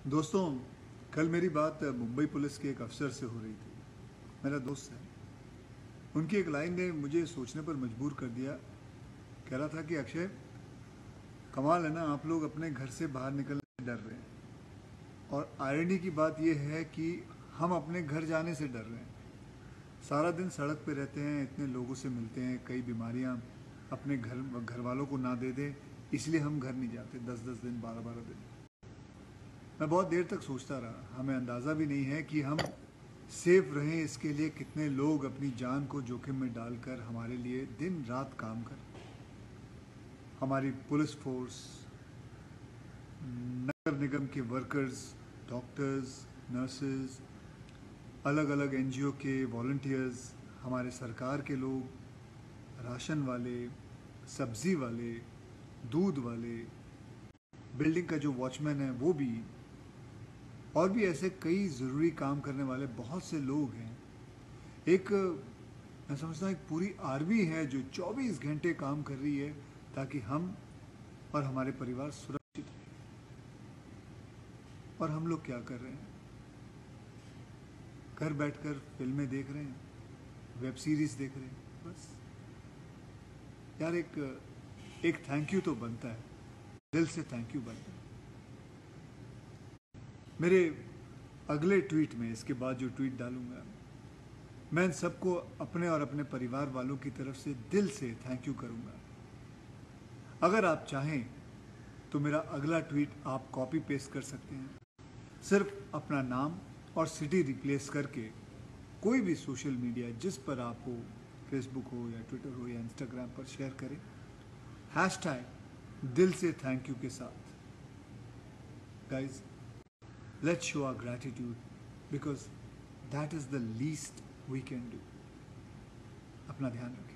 दोस्तों, कल मेरी बात मुंबई पुलिस के एक अफसर से हो रही थी। मेरा दोस्त है। उनकी एक लाइन ने मुझे सोचने पर मजबूर कर दिया। कह रहा था कि अक्षय, कमाल है ना, आप लोग अपने घर से बाहर निकलने से डर रहे हैं और आयरनी की बात यह है कि हम अपने घर जाने से डर रहे हैं। सारा दिन सड़क पे रहते हैं, इतने लोगों से मिलते हैं, कई बीमारियां अपने घर वालों को ना दे दें, इसलिए हम घर नहीं जाते 10-10 दिन, 12-12 दिन। मैं बहुत देर तक सोचता रहा। हमें अंदाज़ा भी नहीं है कि हम सेफ रहें, इसके लिए कितने लोग अपनी जान को जोखिम में डालकर हमारे लिए दिन रात काम कर। हमारी पुलिस फोर्स, नगर निगम के वर्कर्स, डॉक्टर्स, नर्सेज, अलग अलग एनजीओ के वॉलंटियर्स, हमारे सरकार के लोग, राशन वाले, सब्जी वाले, दूध वाले, बिल्डिंग का जो वॉचमैन है वो भी, और भी ऐसे कई ज़रूरी काम करने वाले बहुत से लोग हैं। एक, मैं समझता हूँ, एक पूरी आर्मी है जो 24 घंटे काम कर रही है ताकि हम और हमारे परिवार सुरक्षित रहें। और हम लोग क्या कर रहे हैं? घर बैठकर फिल्में देख रहे हैं, वेब सीरीज देख रहे हैं, बस। यार, एक थैंक यू तो बनता है, दिल से थैंक यू बनता है। मेरे अगले ट्वीट में, इसके बाद जो ट्वीट डालूंगा, मैं इन सबको अपने और अपने परिवार वालों की तरफ से दिल से थैंक यू करूंगा। अगर आप चाहें तो मेरा अगला ट्वीट आप कॉपी पेस्ट कर सकते हैं। सिर्फ अपना नाम और सिटी रिप्लेस करके कोई भी सोशल मीडिया जिस पर आप हो, फेसबुक हो या ट्विटर हो या इंस्टाग्राम पर शेयर करें, हैशटैग दिल से थैंक यू के साथ। Guys, let's show our gratitude because that is the least we can do. अपना ध्यान रखें।